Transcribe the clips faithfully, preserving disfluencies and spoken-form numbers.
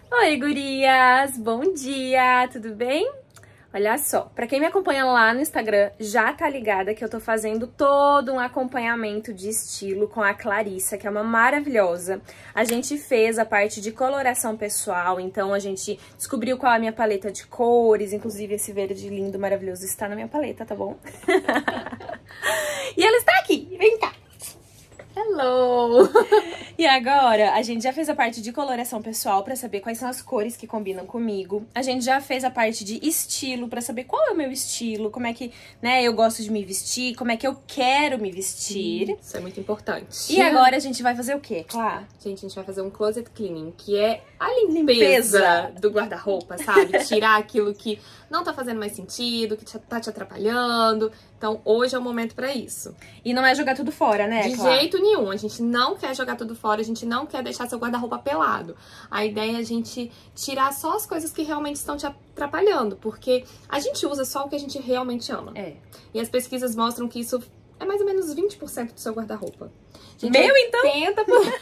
Oi, gurias! Bom dia! Tudo bem? Olha só, pra quem me acompanha lá no Instagram, já tá ligada que eu tô fazendo todo um acompanhamento de estilo com a Clarissa, que é uma maravilhosa. A gente fez a parte de coloração pessoal, então a gente descobriu qual é a minha paleta de cores, inclusive esse verde lindo, maravilhoso está na minha paleta, tá bom? E ela está aqui, vem cá! Hello! E agora, a gente já fez a parte de coloração pessoal pra saber quais são as cores que combinam comigo. A gente já fez a parte de estilo pra saber qual é o meu estilo, como é que, né, eu gosto de me vestir, como é que eu quero me vestir. Isso é muito importante. E agora a gente vai fazer o quê, Clá? Gente, a gente vai fazer um closet cleaning, que é a limpeza, Limpeza. do guarda-roupa, sabe? Tirar aquilo que não tá fazendo mais sentido, que te- tá te atrapalhando. Então, hoje é o momento pra isso. E não é jogar tudo fora, né, De Clá? jeito nenhum. A gente não quer jogar tudo fora, a gente não quer deixar seu guarda-roupa pelado. A ideia é a gente tirar só as coisas que realmente estão te atrapalhando, porque a gente usa só o que a gente realmente ama. É. E as pesquisas mostram que isso é mais ou menos vinte por cento do seu guarda-roupa. Gente, Meu, então? oitenta por cento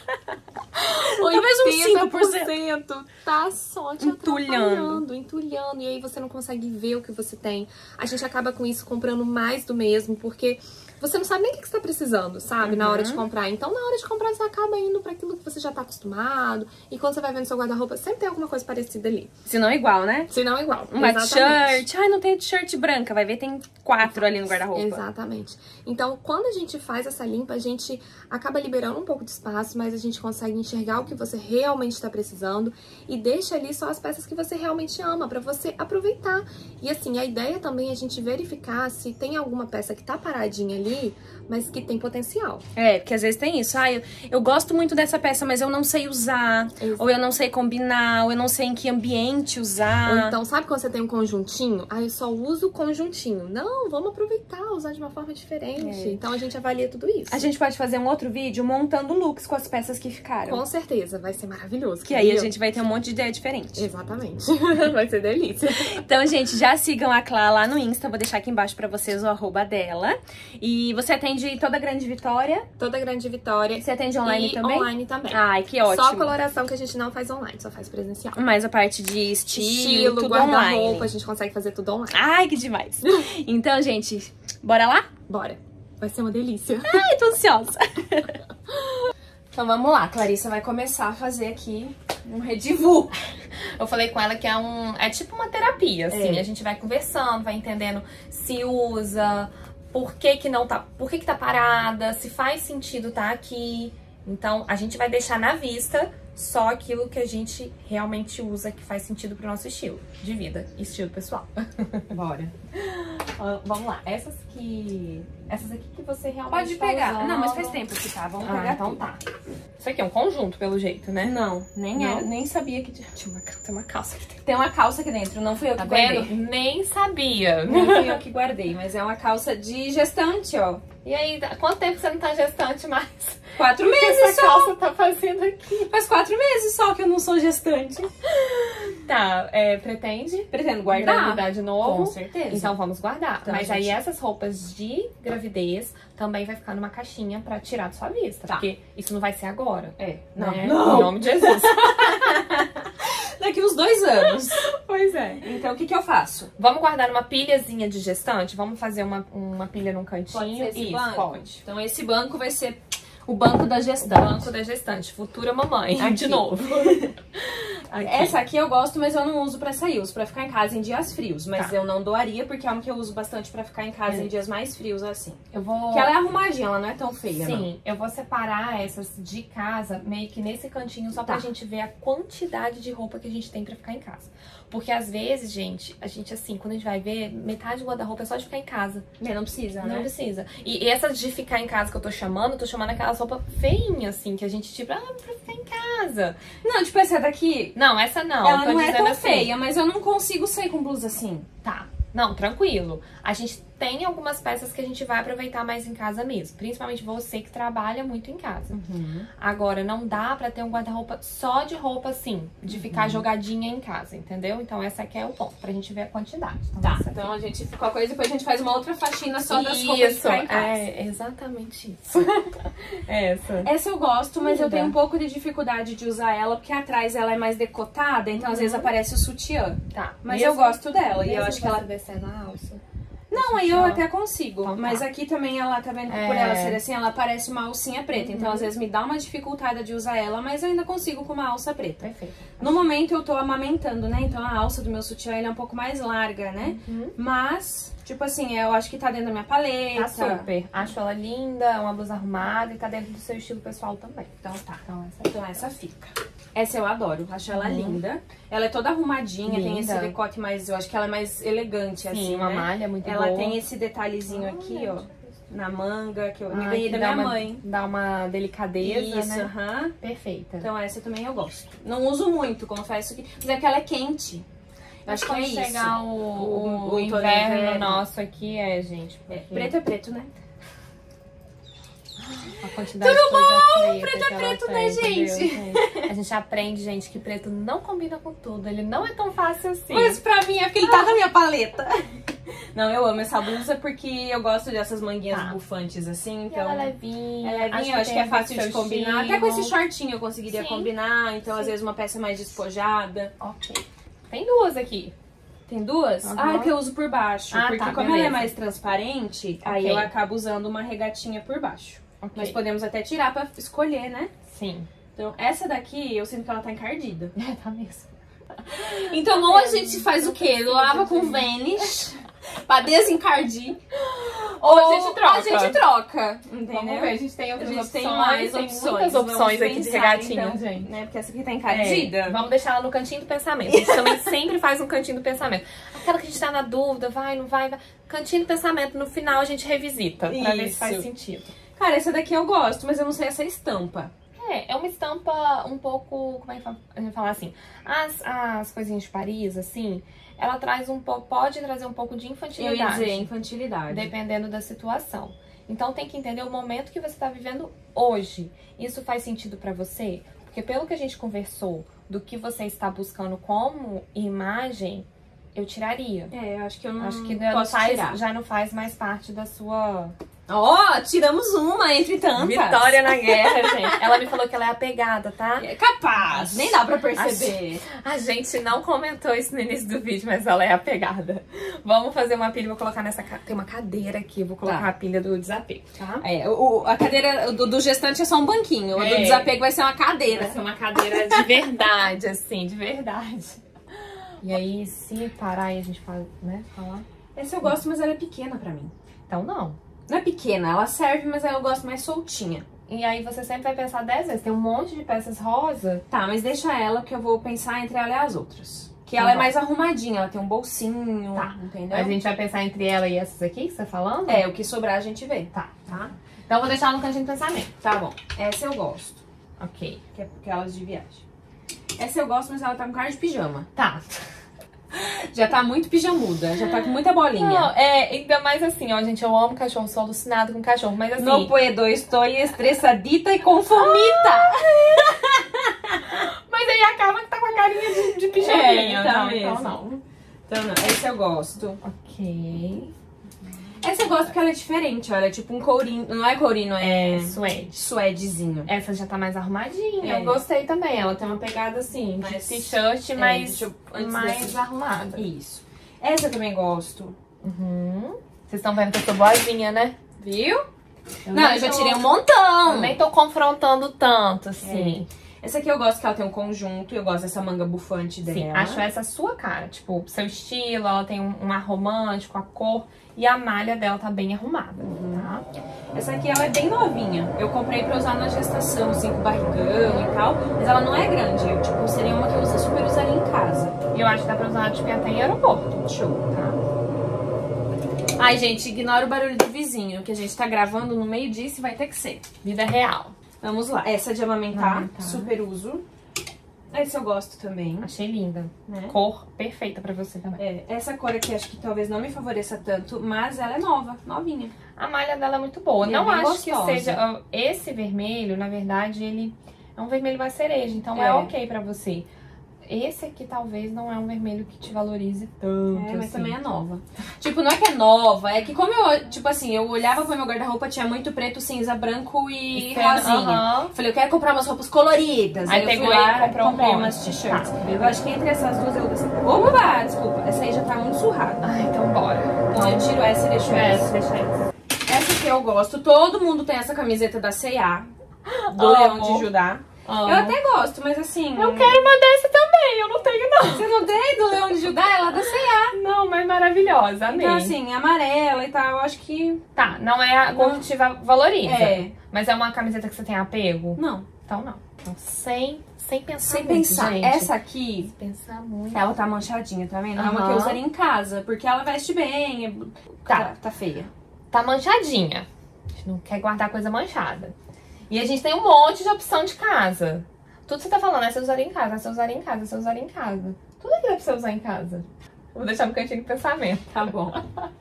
Talvez uns cinco por cento. oitenta por cento tá só te Entulhando. atrapalhando, entulhando. E aí você não consegue ver o que você tem. A gente acaba com isso comprando mais do mesmo, porque você não sabe nem o que você tá precisando, sabe? Na hora de comprar. Então, na hora de comprar, você acaba indo pra aquilo que você já tá acostumado. E quando você vai vendo seu guarda-roupa, sempre tem alguma coisa parecida ali. Se não igual, né? Se não, igual. Uma Exatamente. t-shirt. Ai, não tem t-shirt branca. Vai ver, tem quatro ali no guarda-roupa. Exatamente. Então, quando a gente faz essa limpa, a gente acaba liberando um pouco de espaço, mas a gente consegue enxergar o que você realmente está precisando e deixa ali só as peças que você realmente ama, pra você aproveitar. E assim, a ideia também é a gente verificar se tem alguma peça que tá paradinha ali, mas que tem potencial. É, porque às vezes tem isso. Ah, eu, eu gosto muito dessa peça, mas eu não sei usar. Exato. Ou eu não sei combinar, ou eu não sei em que ambiente usar. Ou então, sabe quando você tem um conjuntinho? Ah, eu só uso o conjuntinho. Não, vamos aproveitar, usar de uma forma diferente. É. Então, a gente avalia tudo isso. A gente pode fazer um outro vídeo montando looks com as peças que ficaram. Com certeza, vai ser maravilhoso. Que aí a viu? gente vai ter um monte de ideia diferente. Exatamente. Vai ser delícia. Então, gente, já sigam a Clá lá no Insta. Vou deixar aqui embaixo pra vocês o arroba dela. E você atende toda a Grande Vitória? Toda Grande Vitória. Você atende online e também? online também. Ai, que ótimo. Só coloração que a gente não faz online, só faz presencial. Mas a parte de estilo, Estilo, tudo guarda-roupa, online. a gente consegue fazer tudo online. Ai, que demais. Então, gente, bora lá? Bora. Vai ser uma delícia. Ai, tô ansiosa. Então vamos lá, Clarissa vai começar a fazer aqui um redivu. Eu falei com ela que é um é tipo uma terapia, assim. É. A gente vai conversando, vai entendendo se usa, por que que não tá, por que que tá parada, se faz sentido tá aqui. Então, a gente vai deixar na vista só aquilo que a gente realmente usa, que faz sentido pro nosso estilo de vida, estilo pessoal. Bora. Ah, vamos lá, essas que... Essas aqui que você realmente Pode tá pegar. usando. Não, mas faz tempo que tá. Vamos Ah, pegar então tudo. tá. Isso aqui é um conjunto, pelo jeito, né? Não, nem, Não? É, nem sabia que tinha. Tinha uma, tem uma calça aqui dentro. Tem uma calça aqui dentro, não fui eu que Tá guardei. vendo? Nem sabia. Não fui eu que guardei, mas é uma calça de gestante, ó. E aí, quanto tempo você não tá gestante mais? Quatro O que meses essa só. calça tá fazendo aqui? Faz quatro meses só que eu não sou gestante. Tá, é, pretende Pretendo guardar. engravidar de novo? Com certeza. Então vamos guardar. Então, Mas gente- aí essas roupas de gravidez também vai ficar numa caixinha pra tirar da sua vista. Tá. Porque isso não vai ser agora. É, Não, não. Em Não. nome de Jesus. Daqui uns dois anos. Pois é. Então, o que que eu faço? Vamos guardar numa pilhazinha de gestante? Vamos fazer uma, uma pilha num cantinho? Isso, banco? pode. Então, esse banco vai ser o banco da gestante. Banco da gestante, futura mamãe. Aqui. De novo. Aqui. Essa aqui eu gosto, mas eu não uso pra sair. Eu uso pra ficar em casa em dias frios. Mas Tá. eu não doaria, porque é uma que eu uso bastante pra ficar em casa É. em dias mais frios, assim. Eu vou... Porque ela é arrumadinha, ela não é tão feia, não. Sim, eu vou separar essas de casa meio que nesse cantinho só pra Tá. gente ver a quantidade de roupa que a gente tem pra ficar em casa. Porque às vezes, gente, a gente assim, quando a gente vai ver, metade do guarda-roupa é só de ficar em casa. É, não precisa, Não né? precisa. E essas de ficar em casa que eu tô chamando, eu tô chamando aquelas roupas feinhas, assim, que a gente tipo, ah, pra ficar em casa. Não, tipo, essa daqui, Não, essa não. ela eu tô não é dizendo tão assim. feia, mas eu não consigo sair com blusa assim. Tá. Não, tranquilo. A gente tem algumas peças que a gente vai aproveitar mais em casa mesmo. Principalmente você que trabalha muito em casa. Uhum. Agora, não dá pra ter um guarda-roupa só de roupa assim, de Uhum. ficar jogadinha em casa, entendeu? Então, essa aqui é o ponto, pra gente ver a quantidade. Então, Tá, essa então aqui. a gente, qualquer coisa, depois a gente faz uma outra faxina só das roupas de Isso, ficar em casa. é exatamente isso. Essa. Essa eu gosto, mas eu Linda. tenho um pouco de dificuldade de usar ela, porque atrás ela é mais decotada, então às vezes aparece o sutiã. Tá. Mas mesmo, eu gosto dela, e eu mesmo acho que ela... você descendo a alça. Não, aí eu até consigo, Então tá. mas aqui também ela, tá vendo que por É. ela ser assim, ela parece uma alcinha preta, então às vezes me dá uma dificuldade de usar ela, mas eu ainda consigo com uma alça preta. Perfeito. No momento eu tô amamentando, né, então a alça do meu sutiã ele é um pouco mais larga, né, Uhum. mas, tipo assim, eu acho que tá dentro da minha paleta. Tá super. Acho ela linda, é uma blusa arrumada e tá dentro do seu estilo pessoal também. Então tá. Então, essa Então essa fica. Essa eu adoro, acho ela Uhum. linda. Ela é toda arrumadinha, tem esse Linda. decote mais, eu acho que ela é mais elegante, Sim, assim, uma né? malha muito Ela boa. tem esse detalhezinho aqui, ó, na manga, que eu me Ai, ganhei que da dá minha uma- mãe. Dá uma delicadeza, Isso, né? aham. Perfeita. Então essa também eu gosto. Não uso muito, confesso que... Mas é que ela é quente. Eu acho que é quando isso. chegar o, O- o, o o outono inverno inverno. nosso aqui, é, gente. É, porque preto é preto, né? A quantidade Tudo de coisa bom? preta Preto é que ela preto, tem, né, entendeu, gente? A gente aprende, gente, que preto não combina com tudo. Ele não é tão fácil assim. Mas pra mim é porque ele tá na minha paleta. Não, eu amo essa blusa porque eu gosto dessas manguinhas Tá. bufantes assim, E então... ela é levinha. É levinha, eu acho que tem é a ver fácil com de seu combinar. estilo. Até com esse shortinho eu conseguiria Sim. combinar, então às Sim. vezes uma peça mais despojada. Ok. Tem duas aqui. Tem duas? Uhum. Ah, é que eu uso por baixo. Ah, porque tá, como ela é beleza. mais transparente, aí Ok. eu acabo usando uma regatinha por baixo. Ok. Mas podemos até tirar pra escolher, né? Sim. Então, essa daqui, eu sinto que ela tá encardida. É, tá mesmo. Então, ou a gente faz o quê? Lava com Vanish pra desencardir. Ou a gente troca. A gente troca, entendeu? Vamos ver, a gente tem A outras gente opções. tem mais tem opções. muitas Vamos opções aqui de pensar, regatinha, então, gente. né? Porque essa aqui tá encardida. É, vamos deixar ela no cantinho do pensamento. A gente também sempre faz um cantinho do pensamento. Aquela que a gente tá na dúvida, vai, não vai, vai. Cantinho do pensamento, no final a gente revisita, pra ver se Isso. faz sentido. Cara, essa daqui eu gosto, mas eu não sei essa estampa. É, é uma estampa um pouco, como é que a gente fala assim? As, as coisinhas de Paris, assim, ela traz um pouco, pode trazer um pouco de Eu ia infantilidade. dizer infantilidade. Dependendo da situação. Então tem que entender o momento que você tá vivendo hoje. Isso faz sentido pra você? Porque pelo que a gente conversou, do que você está buscando como imagem, eu tiraria. É, eu acho que eu não Acho que não posso faz, tirar. já não faz mais parte da sua... Ó, oh, tiramos uma entre tantas. Vitória na guerra, gente. Ela me falou que ela é apegada, tá? É capaz, nem dá pra perceber. A gente não comentou isso no início do vídeo, mas ela é apegada. Vamos fazer uma pilha, vou colocar nessa... ca- Tem uma cadeira aqui, vou colocar Tá. a pilha do desapego, tá? É, o, a cadeira do, do gestante é só um banquinho, o do É. desapego vai ser uma Vai cadeira. ser uma cadeira de verdade, assim, de verdade. E aí, se parar e a gente fala, né, falar... Essa eu gosto, mas ela é pequena pra mim. Então, não. Não é pequena, ela serve, mas eu gosto mais soltinha. E aí você sempre vai pensar dez vezes. Tem um monte de peças rosa. Tá, mas deixa ela, que eu vou pensar entre ela e as outras. Que Tá ela é bom. mais arrumadinha, ela tem um bolsinho, Tá. entendeu? A gente vai pensar entre ela e essas aqui que você tá falando? É, o que sobrar a gente vê, Tá. tá? Então eu vou deixar ela no cantinho do pensamento. Tá bom. Essa eu gosto, Ok. que é aquelas de viagem. Essa eu gosto, mas ela tá com cara de pijama. Tá. Já tá muito pijamuda, já tá com muita bolinha. Não, é, ainda mais assim, ó, gente, eu amo cachorro, sou alucinada com cachorro, mas assim... No puedo, estou estressadita e com fomita. Mas aí acaba que tá com a carinha de, de pijaminha. É, tá não, mesmo. então não. Então não, essa eu gosto. Ok. Essa eu gosto porque ela é diferente, ó, ela é tipo um courinho, não é courinho, é, É, suede. suedezinho. Essa já tá mais arrumadinha. É. Eu gostei também. Ela tem uma pegada assim, de Mas- t-shirt, é, mais, deixa eu- antes mais desse- arrumada. Isso. Essa eu também gosto. Uhum. Vocês estão vendo que eu tô boazinha, né? Viu? Eu não, nem eu já tô- tirei um montão. Eu nem tô confrontando tanto, assim. Essa aqui eu gosto que ela tem um conjunto, eu gosto dessa manga bufante dela. Sim, acho essa a sua cara. Tipo, seu estilo, ela tem um, um ar romântico, a cor. E a malha dela tá bem arrumada, tá? Essa aqui ela é bem novinha. Eu comprei pra usar na gestação, assim, com barrigão e tal. Mas ela não é grande. Eu, tipo, seria uma que eu usa- super usaria em casa. E eu acho que dá pra usar, tipo, até em aeroporto. Show, tá? Ai, gente, ignora o barulho do vizinho, que a gente tá gravando no meio disso e vai ter que ser. Vida real. Vamos lá. Essa de amamentar, Amamentar. super uso. Esse eu gosto também. Achei linda, né? Cor perfeita pra você também. É, essa cor aqui acho que talvez não me favoreça tanto, mas ela é nova, novinha. A malha dela é muito boa. E não é bem acho gostosa. que seja... Esse vermelho, na verdade, ele é um vermelho mais cereja, então é, é ok pra você. Esse aqui talvez não é um vermelho que te valorize tanto, É, mas assim. também é nova. Tipo, não é que é nova, é que como eu, tipo assim, eu olhava pro meu guarda-roupa, tinha muito preto, cinza, branco e Isso é- rosinha. aham. Falei, eu quero comprar umas roupas coloridas. Aí eu pegou fui e lá comprou um comprei monte. umas t-shirts. Tá. Eu acho que entre essas duas eu... Opa, desculpa, essa aí já tá muito surrada. Ah, então bora. Então eu tiro essa e deixo essa. Essa, deixa essa. Essa aqui eu gosto, todo mundo tem essa camiseta da C e A, do Amo. Leão de Judá. Amo. Eu até gosto, mas assim... Eu quero uma dessa também, eu não tenho não. Você não tem do Leão de Judá? Ela é da C e A. Não, mas maravilhosa, amei. Então assim, amarela e tal, eu acho que... Tá, não é a cor Não. que te va- valoriza. É. Mas é uma camiseta que você tem apego? Não. Então não. Então sem, sem pensar Sem muito, pensar, gente. essa aqui, Pensar muito. ela tá manchadinha, tá vendo? É uma que eu Aham. usaria em casa, porque ela veste bem, é... Tá. tá, tá feia. Tá manchadinha. A gente não quer guardar coisa manchada. E a gente tem um monte de opção de casa. Tudo que você tá falando, é você usaria em casa, é você usaria em casa, é você usaria em casa. Tudo aqui dá pra você usar em casa. Vou deixar no cantinho de pensamento. Tá bom.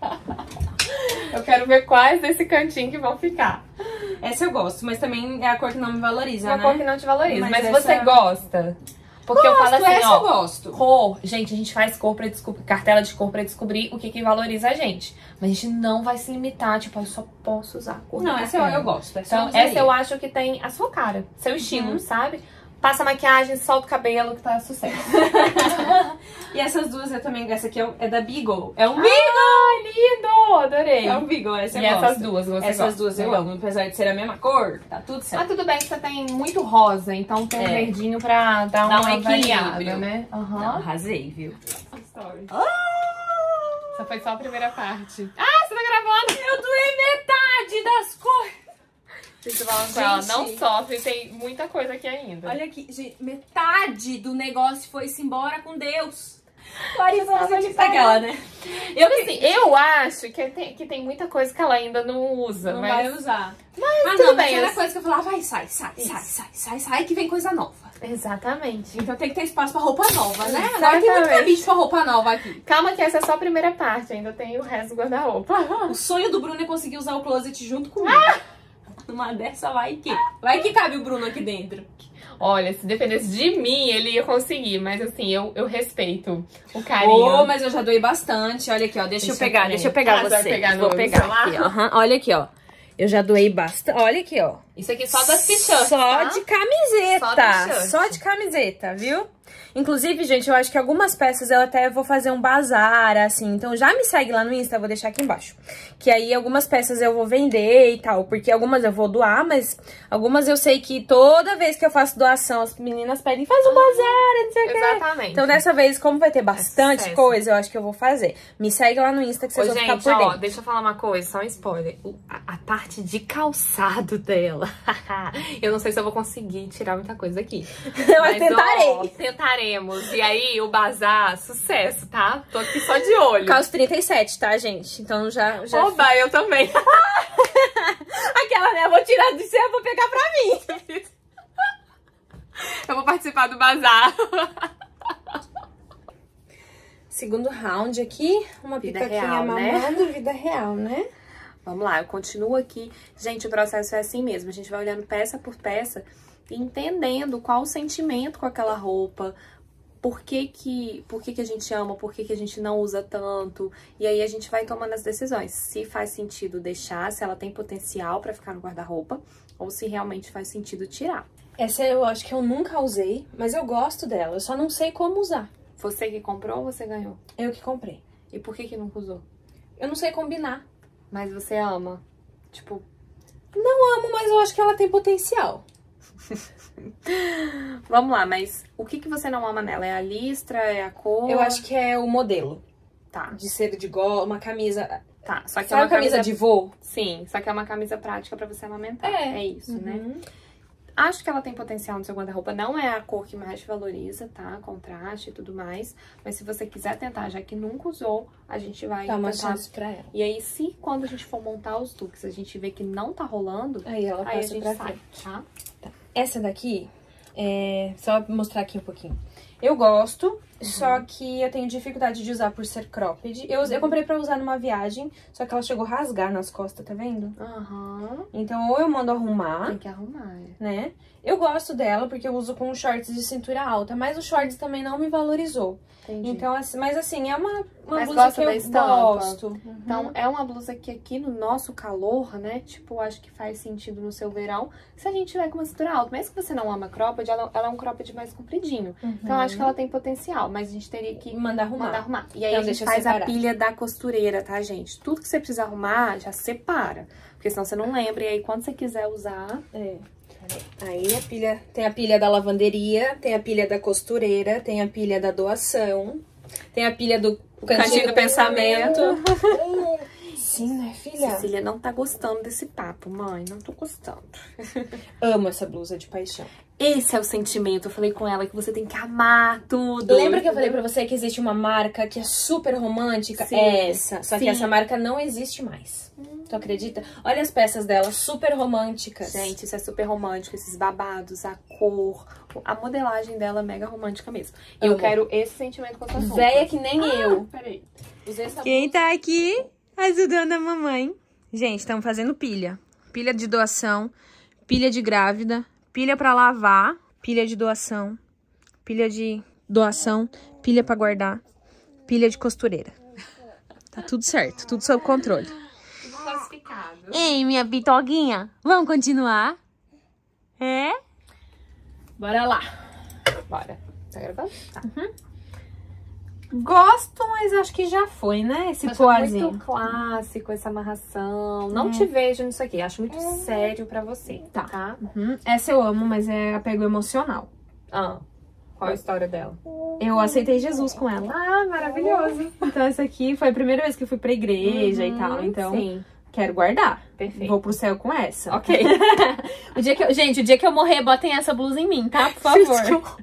Eu quero ver quais desse cantinho que vão ficar. Essa eu gosto, mas também é a cor que não me valoriza, Uma né? cor que não te valoriza. Mas Mas, essa- você gosta? Porque eu falo Gosto, assim, essa ó. eu gosto. Cor, gente, a gente faz cor pra descobrir, cartela de cor pra descobrir o que, que valoriza a gente. Mas a gente não vai se limitar, tipo, eu só posso usar a cor. Não, da essa eu, cartela. eu gosto. Essa Então, eu usaria. essa eu acho que tem a sua cara, seu estilo, Uhum. sabe? Passa a maquiagem, solta o cabelo, que tá sucesso. E essas duas eu também... Essa aqui é, é da Beagle. É um Beagle! Ai, lindo! Adorei. É um Beagle, essa eu E gosto. essas duas você Essas gosta, duas eu né? amo, apesar de ser a mesma cor, tá tudo certo. Mas tudo bem que você tem muito rosa, então tem um É. verdinho pra dar Dá uma um equilíbrio. variada, né? Aham. Não, arrasei, viu? Essa foi só a primeira parte. Ah, você tá gravando? Eu doei metade das cores! Deixa eu falar com ela, Gente. não sofre, tem muita coisa aqui ainda. Olha aqui, gente, metade do negócio foi-se embora com Deus. Larissa, você disse aquela, né? Eu, assim, eu acho que tem, que tem muita coisa que ela ainda não usa, Não mas... vai usar. Mas Ah, tudo não, bem. mas era eu- coisa que eu falava, vai, sai, sai, sai, Isso. sai, sai, sai, que vem coisa nova. Exatamente. Então tem que ter espaço pra roupa nova, né? Agora tem muito Exatamente. cabide pra roupa nova aqui. Calma que essa é só a primeira parte, ainda tem o resto do guarda-roupa. O sonho do Bruno é conseguir usar o closet junto comigo. Numa dessa vai que. Vai que cabe o Bruno aqui dentro. Olha, se dependesse de mim, ele ia conseguir, mas assim, eu, eu respeito o carinho. Ô, mas eu já doei bastante. Olha aqui, ó. Deixa, Deixa eu pegar, eu deixa eu ver. pegar Ah, você você. vai pegar no- Vou no pegar celular? aqui, ó. Aham, olha aqui, ó. Eu já doei bastante. Olha aqui, ó. Isso aqui só das t-shirts, Só tá? de camiseta. Só t-shirt. Só de camiseta, viu? Inclusive, gente, eu acho que algumas peças eu até vou fazer um bazar, assim. Então já me segue lá no Insta, eu vou deixar aqui embaixo. Que aí algumas peças eu vou vender e tal. Porque algumas eu vou doar, mas algumas eu sei que toda vez que eu faço doação, as meninas pedem, faz um bazar, não sei o quê. Exatamente. Então dessa vez, como vai ter bastante sucesso. coisa, eu acho que eu vou fazer. Me segue lá no Insta que vocês Ô, vão gente, ficar por ó, dentro. deixa eu falar uma coisa, só um spoiler. O- a, a parte de calçado dela, eu não sei se eu vou conseguir tirar muita coisa aqui. Mas tentarei. Ó, tentaremos. E aí, o bazar, sucesso, tá? Tô aqui só de olho. Calço trinta e sete, tá, gente? Então já... já... Oba, eu também. Aquela, né? Eu vou tirar do seu, eu vou pegar pra mim. Eu vou participar do bazar. Segundo round aqui, uma Vida pipoquinha real, né? mamando, vida real, né? Vamos lá, eu continuo aqui. Gente, o processo é assim mesmo. A gente vai olhando peça por peça e entendendo qual o sentimento com aquela roupa. Por que que, por que que a gente ama, por que que a gente não usa tanto. E aí a gente vai tomando as decisões. Se faz sentido deixar, se ela tem potencial pra ficar no guarda-roupa, ou se realmente faz sentido tirar. Essa eu acho que eu nunca usei, mas eu gosto dela. Eu só não sei como usar. Você que comprou ou você ganhou? Eu que comprei. E por que que nunca usou? Eu não sei combinar. Mas você ama. Tipo, Não amo, mas eu acho que ela tem potencial. vamos lá, mas o que que você não ama nela? É a listra, é a cor? Eu acho que é o modelo. Tá, De ser de gola, uma camisa... tá. Só que Sabe é uma a camisa de voo? Sim, só que é uma camisa prática pra você amamentar. É. É isso, né? Uhum. Acho que ela tem potencial no seu guarda-roupa. Não é a cor que mais te valoriza, tá? Contraste e tudo mais. Mas se você quiser tentar, já que nunca usou, a gente vai Dá uma tentar. chance pra ela. E aí, se quando a gente for montar os looks, a gente vê que não tá rolando, Aí ela aí a passa gente pra sai, frente. tá? Essa daqui, É, só mostrar aqui um pouquinho. Eu gosto, uhum. só que eu tenho dificuldade de usar por ser cropped. Eu, eu comprei pra usar numa viagem, só que ela chegou a rasgar nas costas, tá vendo? Aham. Uhum. Então, ou eu mando arrumar. Tem que arrumar, né? Eu gosto dela porque eu uso com shorts de cintura alta, mas o shorts também não me valorizou. Entendi. Então, assim, mas assim, é uma, uma mas blusa que da eu estampa. gosto. Uhum. Então, é uma blusa que aqui no nosso calor, né? Tipo, acho que faz sentido no seu verão. Se a gente tiver com uma cintura alta, mesmo que você não ama cropped, ela, ela é um cropped mais compridinho. Uhum. Então, acho que ela tem potencial, mas a gente teria que mandar arrumar. Mandar arrumar. E aí então, a gente faz a pilha da costureira, tá, gente? Tudo que você precisa arrumar, já separa. Porque senão você não lembra. E aí, quando você quiser usar... É. Aí a pilha, tem a pilha da lavanderia, tem a pilha da costureira, tem a pilha da doação, tem a pilha do cantinho, cantinho do pensamento. Sim, né, filha? Cecília não tá gostando desse papo, mãe. Não tô gostando. Amo essa blusa de paixão. Esse é o sentimento. Eu falei com ela que você tem que amar tudo. Lembra que eu falei pra você que existe uma marca que é super romântica? Sim. É essa. Só Sim. que essa marca não existe mais. Hum. Tu acredita? Olha as peças dela, super românticas. Gente, isso é super romântico. Esses babados, a cor, a modelagem dela é mega romântica mesmo. E eu quero esse sentimento com essa roupa. Véia que nem ah, eu. Peraí. Quem tá aqui ajudando a mamãe? Gente, estamos fazendo pilha. Pilha de doação, pilha de grávida, pilha pra lavar, pilha de doação, pilha de doação, pilha pra guardar, pilha de costureira. Tá tudo certo, tudo sob controle. Tudo classificado. Ei, minha pitoguinha, vamos continuar? É? Bora lá. Bora. Tá gravando? Tá. Uhum. Gosto, mas acho que já foi, né? Esse poazinho. Muito clássico, essa amarração. Não hum. te vejo nisso aqui. Acho muito sério pra você, tá? tá? Uhum. Essa eu amo, mas é apego emocional. Ah, qual a história dela? Eu aceitei Jesus com ela. Ah, maravilhoso. Então essa aqui foi a primeira vez que eu fui pra igreja uhum, e tal. Então, sim. Quero guardar. Perfeito. Vou pro céu com essa. Ok. o dia que eu, gente, o dia que eu morrer, botem essa blusa em mim, tá? Por favor.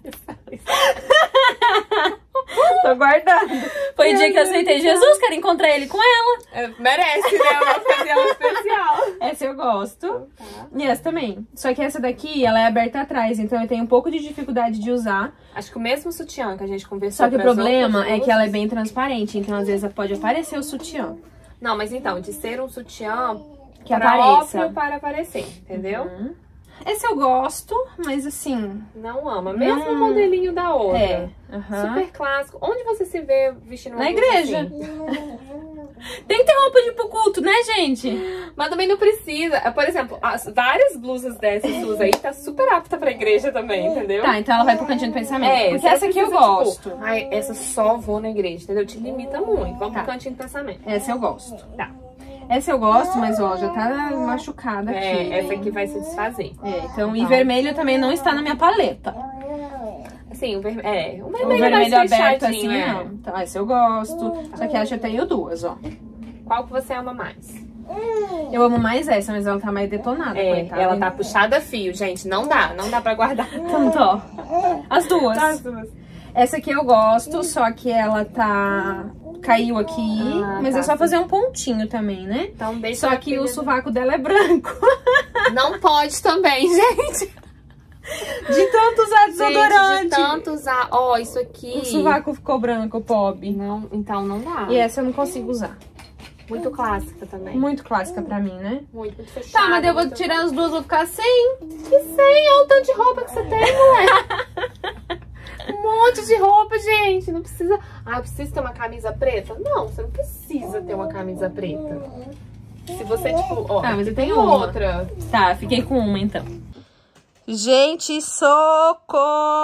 Tô guardando. Foi o dia que eu aceitei Jesus, quero encontrar ele com ela. É, merece, né? Uma ocasião especial. Essa eu gosto. Tá. E essa também. Só que essa daqui, ela é aberta atrás, então eu tenho um pouco de dificuldade de usar. Acho que o mesmo sutiã que a gente conversou. Só que o problema é que ela é bem transparente, então às vezes pode aparecer o sutiã. Não, mas então, de ser um sutiã que apareça. Para aparecer, entendeu? Uhum. Esse eu gosto, mas assim... Não ama. Mesmo o modelinho da outra. É. Uhum. Super clássico. Onde você se vê vestindo uma Na igreja. Assim? Tem que ter roupa de ir pro culto, né, gente? Mas também não precisa. Por exemplo, as várias blusas dessas suas aí tá super apta pra igreja também, entendeu? Tá, então ela vai pro cantinho do pensamento. É, porque essa aqui eu gosto. Tipo, ai, essa só vou na igreja, entendeu? Te limita muito. Vamos tá. pro cantinho do pensamento. Essa eu gosto. Tá. Essa eu gosto, mas ó, já tá machucada aqui. É, essa aqui vai se desfazer. É, então, então, e vermelho também não está na minha paleta. Sim, o, ver... é, o vermelho, o vermelho é mais aberto assim, é. não. Então, essa eu gosto. Só que acho que eu tenho duas, ó. Qual que você ama mais? Eu amo mais essa, mas ela tá mais detonada. É, coitada. Ela tá puxada a fio, gente. Não dá, não dá pra guardar. Tanto, ó. As duas. As duas. Essa aqui eu gosto, só que ela tá... Caiu aqui, ah, mas tá, é só fazer um pontinho também, né? Então deixa Só que o sovaco dela é branco. Não pode também, gente. De tanto usar desodorante. Gente, de tanto usar. Ó, oh, isso aqui. O sovaco ficou branco, pobre. Não, então não dá. E essa eu não consigo usar. Muito clássica também. Muito clássica pra mim, né? Muito, muito fechada. Tá, mas eu vou muito... tirar as duas, vou ficar sem. Que sem? Olha o tanto de roupa que você tem, moleque. Um monte de roupa, gente. Não precisa... Ah, eu preciso ter uma camisa preta? Não, você não precisa ter uma camisa preta. Se você, tipo... Ó, tá, mas eu tem tenho outra. Tá, fiquei com uma, então. Gente, socorro!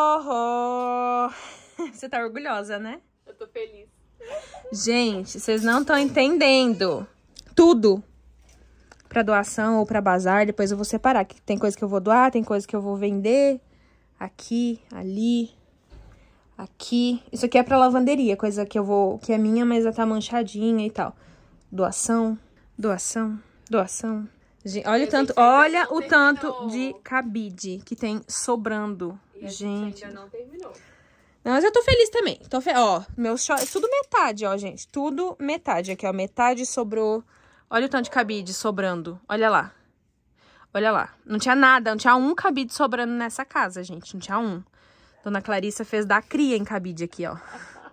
Você tá orgulhosa, né? Eu tô feliz. Gente, vocês não estão entendendo. Tudo. Pra doação ou pra bazar, depois eu vou separar. Tem coisa que eu vou doar, tem coisa que eu vou vender. Aqui, ali... Aqui, isso aqui é pra lavanderia, coisa que eu vou, que é minha, mas ela tá manchadinha e tal. Doação, doação, doação. Gente, olha o tanto, olha o tanto de cabide que tem sobrando, e gente. Ainda não terminou. Não, mas eu tô feliz também. Tô fe... Ó, meu short, tudo metade, ó, gente. Tudo metade aqui, ó, metade sobrou. Olha o tanto de cabide sobrando, olha lá. Olha lá, não tinha nada, não tinha um cabide sobrando nessa casa, gente, não tinha um. Dona Clarissa fez dar cria em cabide aqui, ó.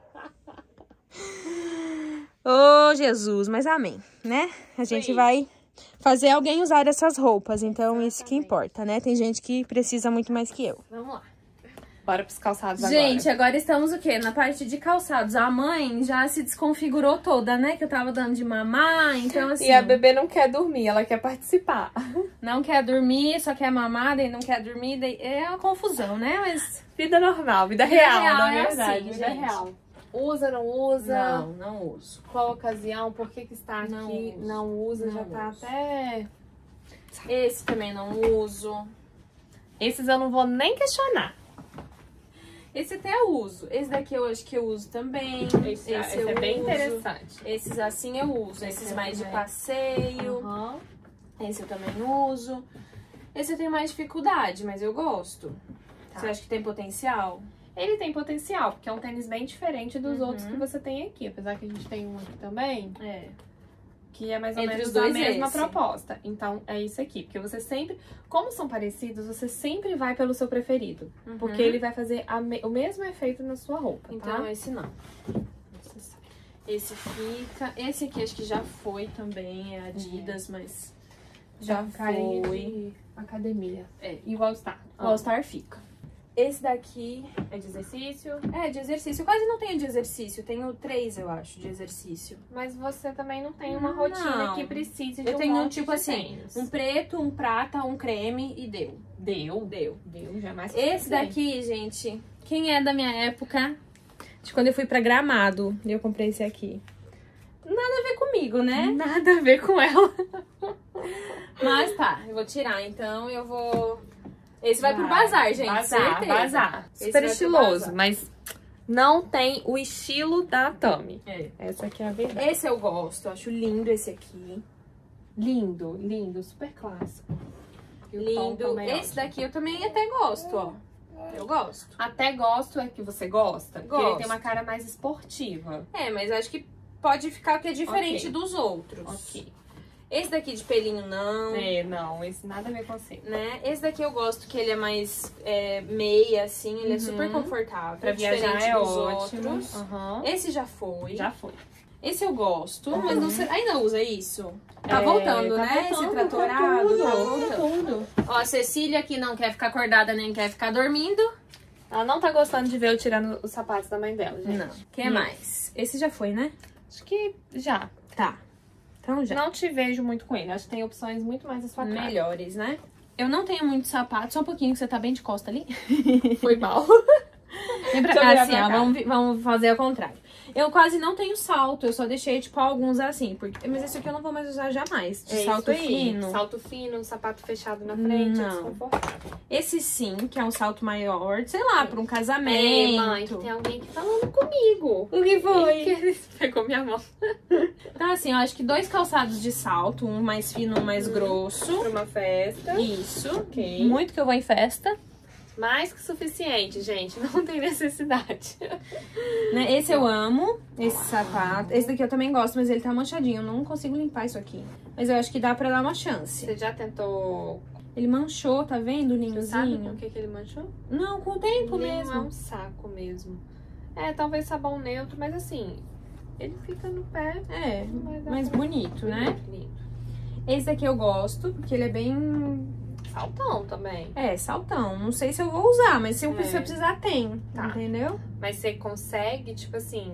Ô, Jesus, mas amém, né? A gente Sim. vai fazer alguém usar essas roupas, então Exatamente. Isso que importa, né? Tem gente que precisa muito mais que eu. Vamos lá. Bora pros calçados agora. Gente, agora estamos o quê? Na parte de calçados. A mãe já se desconfigurou toda, né? Que eu tava dando de mamar, então assim... E a bebê não quer dormir, ela quer participar. Não quer dormir, só quer mamar, daí não quer dormir, daí é uma confusão, né? Mas... Vida normal, vida, vida real, real, na é verdade. Assim, vida gente. real. Usa, não usa? Não, não uso. Qual ocasião? Por que que está aqui? Não, uso. não usa, não já uso. tá até... Esse também não uso. Esses eu não vou nem questionar. Esse até eu uso. Esse daqui eu acho que eu uso também. Esse, esse, esse é bem uso. interessante. Esses assim eu uso. Esse Esses mais também. de passeio. Uhum. Esse eu também uso. Esse eu tenho mais dificuldade, mas eu gosto. Tá. Você acha que tem potencial? Ele tem potencial, porque é um tênis bem diferente dos uhum. outros que você tem aqui. Apesar que a gente tem um aqui também. É. Que é mais ou Entre menos os dois a mesma esse. proposta. Então, é isso aqui. Porque você sempre... Como são parecidos, você sempre vai pelo seu preferido. Uhum. Porque ele vai fazer a me, o mesmo efeito na sua roupa, Então, tá? esse não. Esse fica... Esse aqui acho que já foi também. É Adidas, uhum. mas... Já foi. De academia. É. E o All Star. O All Star fica. Esse daqui é de exercício? É, de exercício. Eu quase não tenho de exercício. Tenho três, eu acho, de exercício. Mas você também não tem uma rotina não. que precise de eu um tenho, monte tipo de assim, tênis. um preto, um prata, um creme e deu. Deu? Deu. Deu, jamais. Esse daqui, gente, quem é da minha época, de quando eu fui pra Gramado, e eu comprei esse aqui. Nada a ver comigo, né? Nada a ver com ela. Mas tá, eu vou tirar, então eu vou... Esse vai, vai pro bazar, gente, bazar, certeza. Bazar. Super estiloso, mas não tem o estilo da Tami. É. Essa aqui é a verdade. Esse eu gosto, eu acho lindo esse aqui. Lindo, lindo, super clássico. Lindo. Esse daqui eu também até gosto, ó. Eu gosto. Até gosto é que você gosta? Gosto. Porque ele tem uma cara mais esportiva. É, mas acho que pode ficar que é diferente okay. dos outros. Ok. Esse daqui de pelinho, não. É, não. Esse nada a ver com você. Né? Esse daqui eu gosto, que ele é mais é, meia, assim. Ele uhum. é super confortável. Pra viajar é ótimo. Outros. Uhum. Esse já foi. Já foi. Esse eu gosto, uhum. mas não sei, ainda usa isso? Tá é, voltando, tá né? Voltando, Esse tratorado. Tá tudo, tá voltando. Tudo. Ó, a Cecília que não quer ficar acordada nem quer ficar dormindo. Ela não tá gostando de ver eu tirando os sapatos da mãe dela, gente. Não. Quem é mais? Esse já foi, né? Acho que já. Tá. Então já. Não te vejo muito com ele. Acho que tem opções muito mais à sua cara. Melhores, né? Eu não tenho muito sapato. Só um pouquinho, que você tá bem de costa ali. Foi mal. Lembra? Assim, ó, vamos, vamos fazer ao contrário. Eu quase não tenho salto. Eu só deixei, tipo, alguns assim. Porque... Mas esse aqui eu não vou mais usar jamais. De é salto fino. Salto fino, sapato fechado na frente. Não. Desconfortável. Esse sim, que é um salto maior. Sei lá, pra um casamento. É, mãe, que tem alguém aqui falando comigo. O que foi? Que pegou minha mão. Então, assim, eu acho que dois calçados de salto. Um mais fino, um mais hum, grosso. Pra uma festa. Isso. Ok. Muito que eu vou em festa. Mais que suficiente, gente. Não tem necessidade. Né? Esse eu amo, esse sapato. Esse daqui eu também gosto, mas ele tá manchadinho. Eu não consigo limpar isso aqui. Mas eu acho que dá pra dar uma chance. Você já tentou... Ele manchou, tá vendo o ninhozinho? Você sabe por que, que ele manchou? Não, com o tempo Ele mesmo. é um saco mesmo. É, talvez sabão neutro, mas assim... Ele fica no pé. É, mais bonito, né? Lindo. Esse daqui eu gosto, porque ele é bem... Saltão também. É, saltão. Não sei se eu vou usar, mas se eu, é. se eu precisar, tem. Tá. Entendeu? Mas você consegue, tipo assim...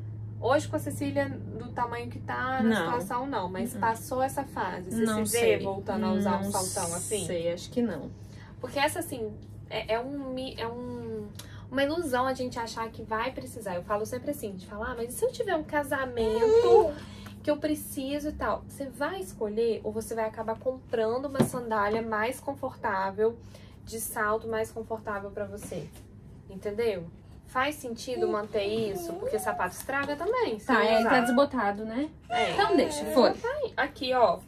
Hoje com a Cecília, do tamanho que tá na não. situação, não. Mas uhum. passou essa fase. Você não se sei. vê voltando a usar não um saltão assim? Não sei, acho que não. Porque essa, assim, é, é, um, é um, uma ilusão a gente achar que vai precisar. Eu falo sempre assim, de falar, ah, mas e se eu tiver um casamento... que eu preciso e tal, você vai escolher ou você vai acabar comprando uma sandália mais confortável, de salto mais confortável pra você, entendeu? Faz sentido manter isso, porque sapato estraga também. Tá, é, tá desbotado, né? É. Então deixa, foi. Aqui, ó.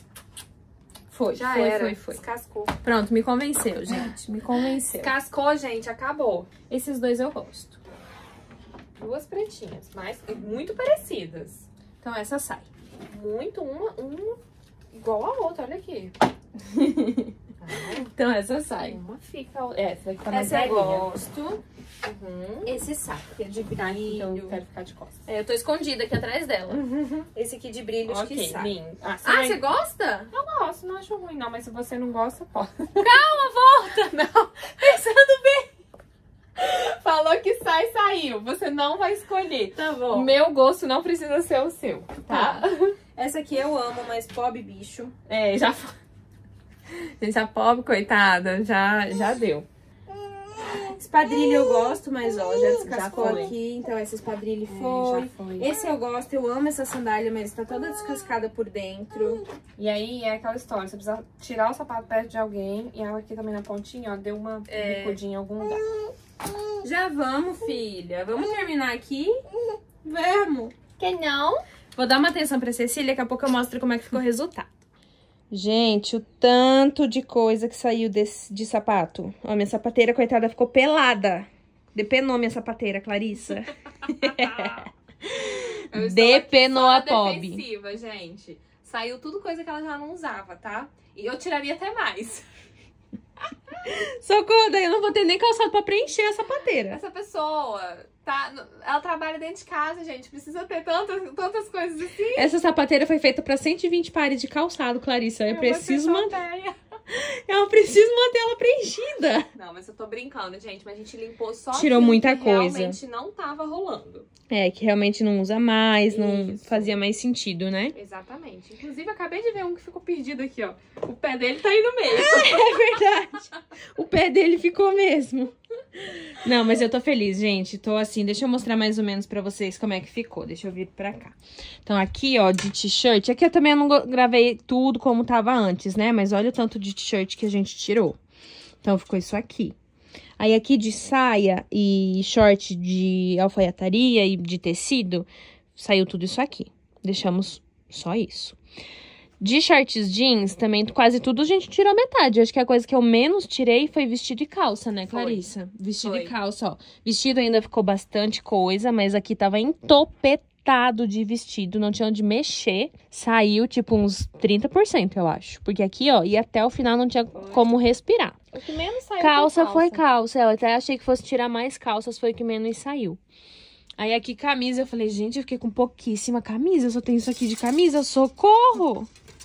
Foi, já foi, era. foi, foi. Descascou. Pronto, me convenceu, gente, me convenceu. Descascou, gente, acabou. Esses dois eu gosto. Duas pretinhas, mas muito parecidas. Então essa sai. Muito, uma, uma igual a outra, olha aqui. Então essa sai. Uma fica... Essa aqui tá mais Essa eu velhinha. gosto. Uhum. Esse sai, que é de brilho. Então eu quero ficar de costas. É, eu tô escondida aqui atrás dela. Esse aqui de brilho, acho que Ok, sai. lindo. Ah, você Ah, vai- você gosta? Eu gosto, não acho ruim não, mas se você não gosta, pode. Calma, volta! Não, Pensando bem. falou que sai, saiu. Você não vai escolher. Tá O bom. meu gosto não precisa ser o seu, tá? Tá. Essa aqui eu amo, mas pobre bicho. É, já foi. Gente, a pobre, coitada, já, já deu. Espadrilha eu gosto, mas ó, já descascou Já foi. aqui. Então essa espadrilha É, foi. já foi. Esse eu gosto, eu amo essa sandália, mas tá toda descascada por dentro. E aí é aquela história, você precisa tirar o sapato perto de alguém e ela aqui também na pontinha, ó, deu uma É. bicudinha em algum lugar. Já vamos, filha. Vamos terminar aqui? Vamos. Que não? Vou dar uma atenção pra Cecília, daqui a pouco eu mostro como é que ficou o resultado. Gente, o tanto de coisa que saiu desse, de sapato. Ó, minha sapateira, coitada, ficou pelada. Depenou minha sapateira, Clarissa. Eu estou Depenou a aqui só na pobre. defensiva, gente. Saiu tudo coisa que ela já não usava, tá? E eu tiraria até mais. Socorro, daí eu não vou ter nem calçado pra preencher a sapateira. Essa pessoa, tá? Ela trabalha dentro de casa, gente. Precisa ter tantas, tantas coisas assim. Essa sapateira foi feita pra cento e vinte pares de calçado, Clarissa. Eu, vou preciso ter manter. sorteia. Eu preciso manter ela preenchida. Não, mas eu tô brincando, gente. Mas a gente limpou só Tirou aquilo muita que coisa. realmente não tava rolando. É, que realmente não usa mais, não Isso. fazia mais sentido, né? Exatamente. Inclusive, eu acabei de ver um que ficou perdido aqui, ó. O pé dele tá aí no meio. É verdade. O pé dele ficou mesmo. Não, mas eu tô feliz, gente. Tô assim, deixa eu mostrar mais ou menos pra vocês como é que ficou. Deixa eu vir pra cá. Então, aqui, ó, de t-shirt. Aqui eu também não gravei tudo como tava antes, né? Mas olha o tanto de t-shirt que a gente tirou. Então, ficou isso aqui. Aí, aqui de saia e short de alfaiataria e de tecido, saiu tudo isso aqui. Deixamos só isso. De shorts jeans, também quase tudo a gente tirou metade. Acho que a coisa que eu menos tirei foi vestido e calça, né, Clarissa? Foi. Vestido Foi. e calça, ó. Vestido ainda ficou bastante coisa, mas aqui tava entopetado de vestido, não tinha onde mexer. Saiu, tipo, uns trinta por cento, eu acho. Porque aqui, ó, e até o final não tinha Foi. como respirar. O que menos saiu Calça foi foi calça. Eu até achei que fosse tirar mais calças, foi o que menos saiu. Aí aqui camisa, eu falei, gente, eu fiquei com pouquíssima camisa. Eu só tenho isso aqui de camisa, socorro!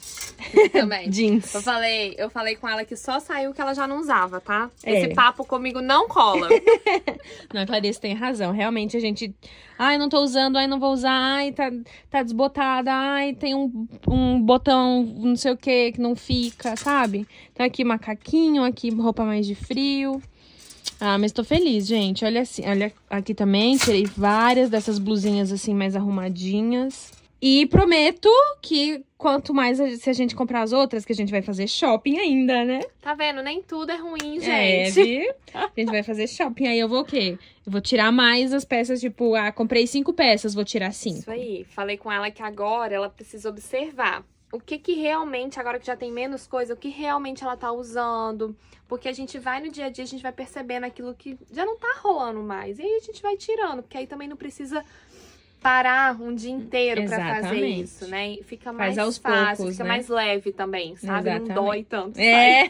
Também. Jeans. Eu falei, eu falei com ela que só saiu o que ela já não usava, tá? É. Esse papo comigo não cola. Não, a Clarice tem razão. Realmente a gente... Ai, não tô usando, ai, não vou usar. Ai, tá, tá desbotada. Ai, tem um, um botão, não sei o que, que não fica, sabe? Então aqui macaquinho, aqui roupa mais de frio. Ah, mas tô feliz, gente. Olha assim, olha aqui também, tirei várias dessas blusinhas assim mais arrumadinhas. E prometo que quanto mais a, se a gente comprar as outras, que a gente vai fazer shopping ainda, né? Tá vendo? Nem tudo é ruim, É, gente. viu? A gente vai fazer shopping. Aí eu vou o quê? Eu vou tirar mais as peças, tipo, ah, comprei cinco peças, vou tirar cinco. Isso aí. Falei com ela que agora ela precisa observar o que que realmente, agora que já tem menos coisa, o que realmente ela tá usando. Porque a gente vai no dia a dia, a gente vai percebendo aquilo que já não tá rolando mais. E aí a gente vai tirando, porque aí também não precisa parar um dia inteiro pra fazer Exatamente. isso, né? E fica Faz mais aos fácil, poucos, fica né? mais leve também, sabe? Exatamente. Não dói tanto. É.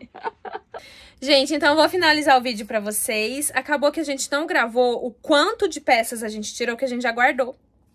Gente, então eu vou finalizar o vídeo pra vocês. Acabou que a gente não gravou o quanto de peças a gente tirou, que a gente já guardou.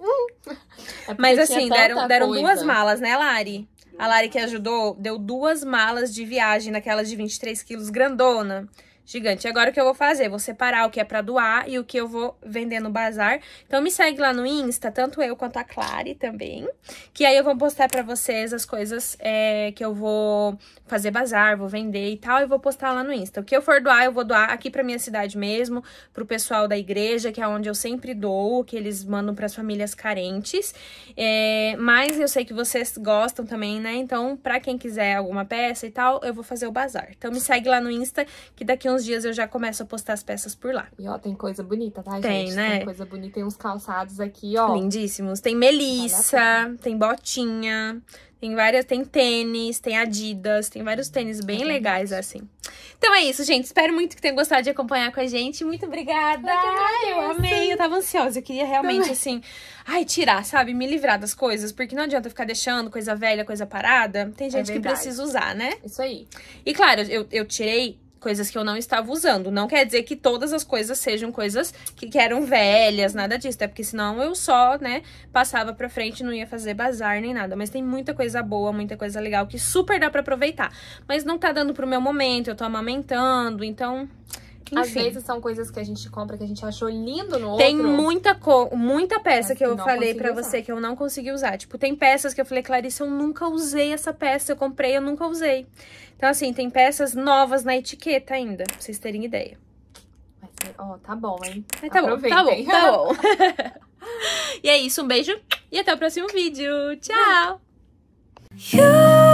É Mas assim, deram, deram duas malas, né, Lari? A Lari que ajudou, deu duas malas de viagem, naquelas de vinte e três quilos, grandona. Gigante. E agora o que eu vou fazer? Vou separar o que é pra doar e o que eu vou vender no bazar. Então me segue lá no Insta, tanto eu quanto a Clary também. Que aí eu vou postar pra vocês as coisas é, que eu vou fazer bazar, vou vender e tal. E vou postar lá no Insta. O que eu for doar, eu vou doar aqui pra minha cidade mesmo. Pro pessoal da igreja, que é onde eu sempre dou. Que eles mandam pras famílias carentes. É, mas eu sei que vocês gostam também, né? Então, pra quem quiser alguma peça e tal, eu vou fazer o bazar. Então me segue lá no Insta, que daqui uns dias eu já começo a postar as peças por lá. E ó, tem coisa bonita, tá, Tem, gente? né? Tem coisa bonita, tem uns calçados aqui, ó. Lindíssimos. Tem Melissa, tem botinha, tem várias, tem tênis, tem Adidas, tem vários tênis bem É legais, assim. Então é isso, gente. Espero muito que tenham gostado de acompanhar com a gente. Muito obrigada! Eu que agradeço. Eu amei, eu tava ansiosa, eu queria realmente, Também. assim, ai, tirar, sabe? Me livrar das coisas, porque não adianta ficar deixando coisa velha, coisa parada. Tem gente que verdade. precisa usar, né? Isso aí. E claro, eu, eu tirei coisas que eu não estava usando. Não quer dizer que todas as coisas sejam coisas que, que eram velhas, nada disso. Até porque senão eu só, né, passava pra frente e não ia fazer bazar nem nada. Mas tem muita coisa boa, muita coisa legal que super dá pra aproveitar. Mas não tá dando pro meu momento, eu tô amamentando, então... Enfim. Às vezes são coisas que a gente compra que a gente achou lindo no outro. Tem muita, co muita peça Mas que eu que não falei pra consegui você usar. que eu não consegui usar. Tipo, tem peças que eu falei, Clarissa, eu nunca usei essa peça. Eu comprei, eu nunca usei. Então, assim, tem peças novas na etiqueta ainda, pra vocês terem ideia. Mas, ó, tá bom, hein? Mas tá bom, tá bom, tá bom. E é isso, um beijo e até o próximo vídeo. Tchau! You